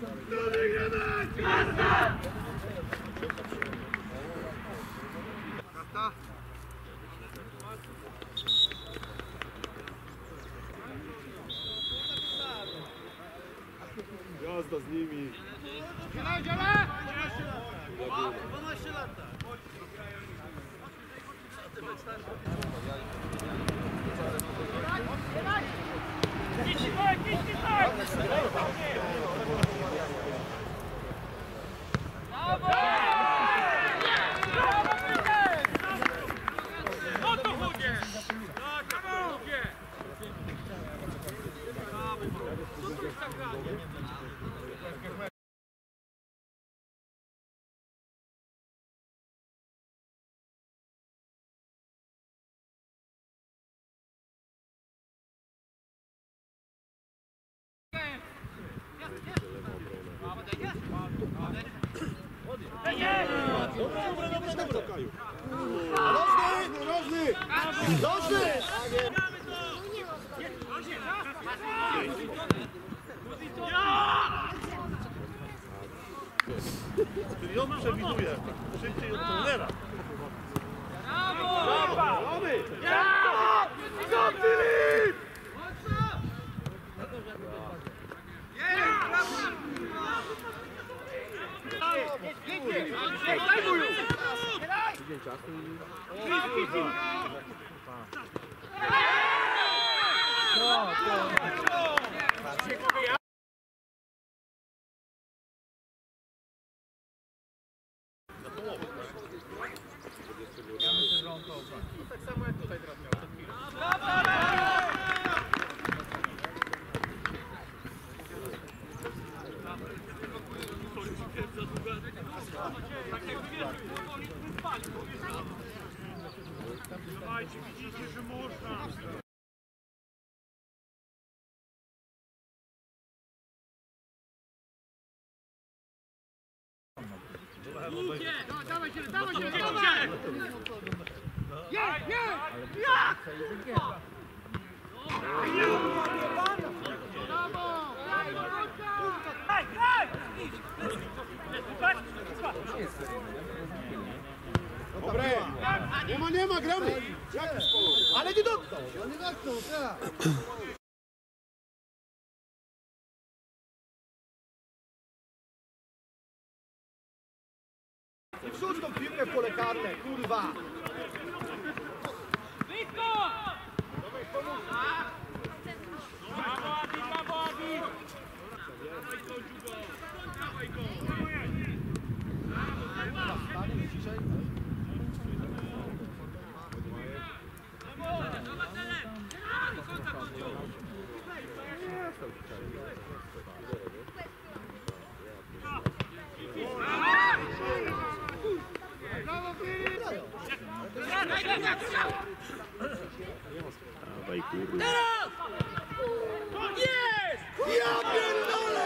Jazda z nimi. 12 lat. Czyli on przewiduje szybciej od trenera. Brawo! Brawo! Go Filip! Ja myślę, że on to obroni. Tak samo jak tutaj teraz miał przed chwilą. Dawajcie, widzicie, że można. Dawaj się, dawaj się! Dobre! Nie ma, gramy! Ale nie dotknął! Nie dotknął, tak! Wrzuć tą piłkę w pole karne, kurwa! Dawaj, kurwa. Jest! Ja pierdolę!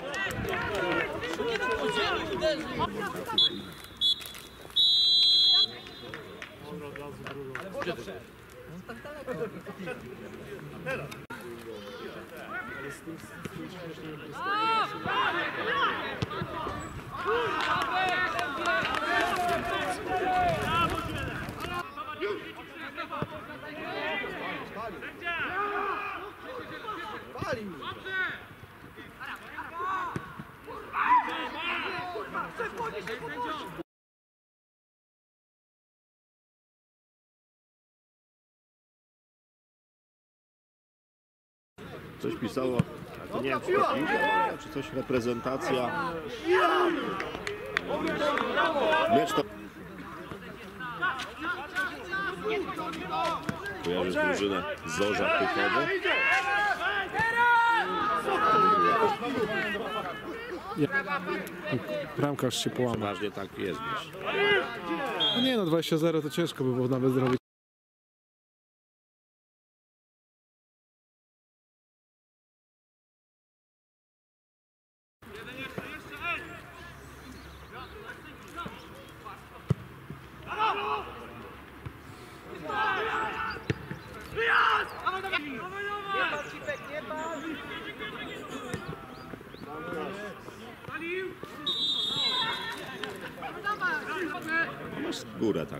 Pali mi! Coś pisało, a to nie wiem, czy to piłka, czy coś, reprezentacja. Miecz to... Kojarzysz drużynę Zorza Pychowy? Bramkarz się połamał. Przeważnie tak jest. No nie no, 20-0 to ciężko by było nawet zrobić. Nie pal, Cipek, nie pal! w górę tak.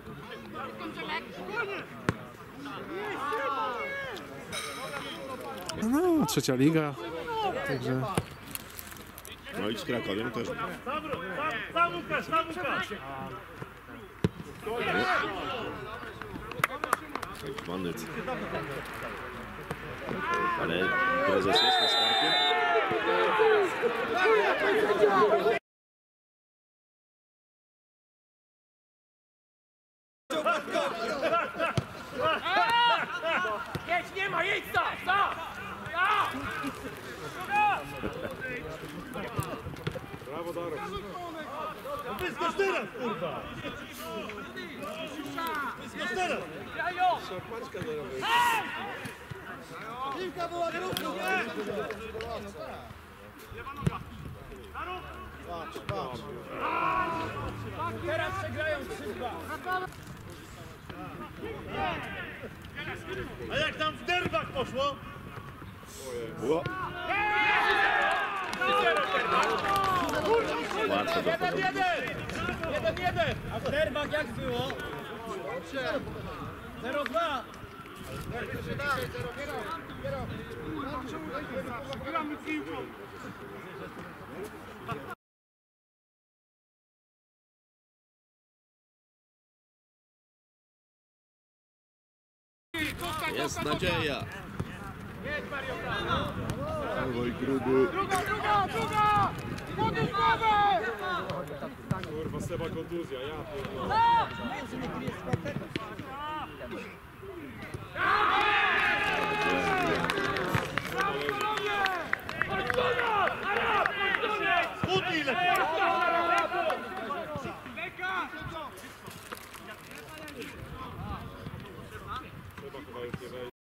No, trzecia liga. Także No i z Krakowiem też. Sam Łukasz! Tak zwany. Ale prezes jest na skarpie. Jedź, nie ma, jedź tam! Brawo, Darek! Wyskocz teraz, kurwa! Wyskocz teraz! Piłka była kierunku, nie? Patrz. Teraz przegrają 3-2. A jak tam w derbach poszło? Ło. Łatwo do porządku. 1-1! A w derbach jak było? 0-2! Jest nadzieja. Oj, gruby. Druga! Podnieś głowę! Kurwa, Seba kontuzja, ja Schudnij lepiej! Seba chyba już nie wejdzie.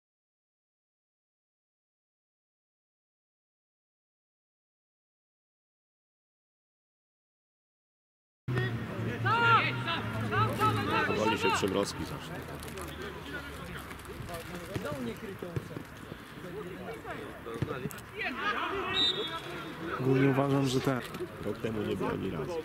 Powoli się przymrozki zacznie. ogólnie uważam, że ten. Rok temu nie było ani razu.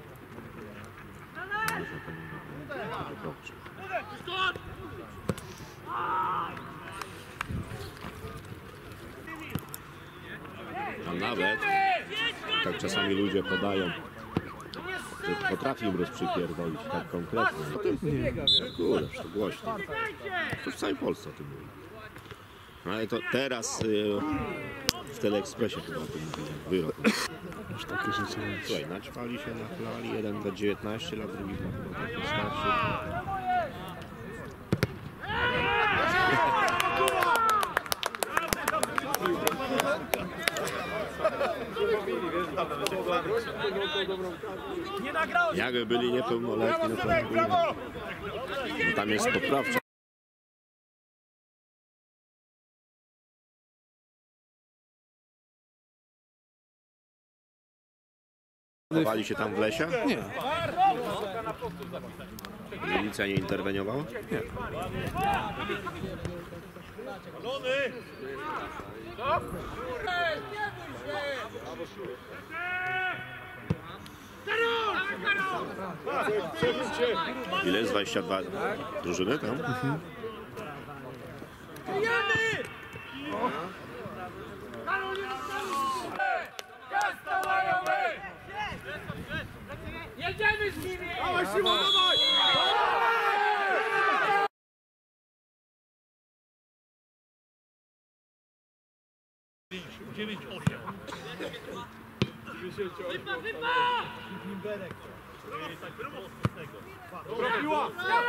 A nawet, tak czasami ludzie podają, że potrafi im rozprzypierdolić tak konkretnie. No to nie, kurde, to głośno. To w całej Polsce o tym mówi. No ale to teraz w Teleekspresie chyba o tym mówiłem, wyrok. Już takie rzeczy. Słuchaj, naćpali się, nachlali, jeden do 19 lat, drugi do taki starszy. Jakby byli niepełnoletni, no to no tam jest poprawcza. Chowali się tam w lesie? Nie. Milicja nie interweniowała? Nie. Ile jest 22 drużyny tam? Jedziemy z nimi! Dawaj, Szymon, dawaj! Dobra piła!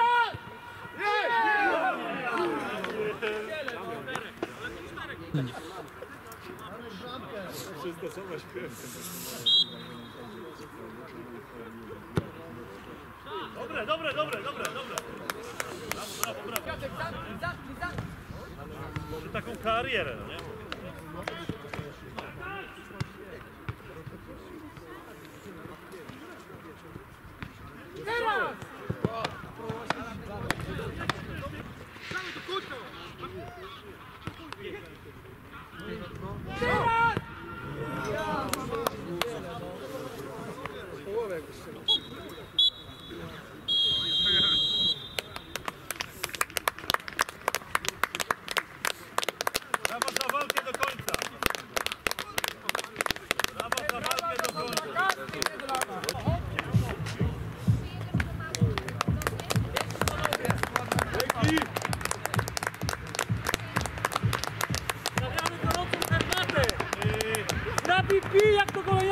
Dobre. Może taką karierę, no nie? Teraz! Teraz!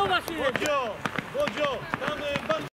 Chowa się! Bodzio, tam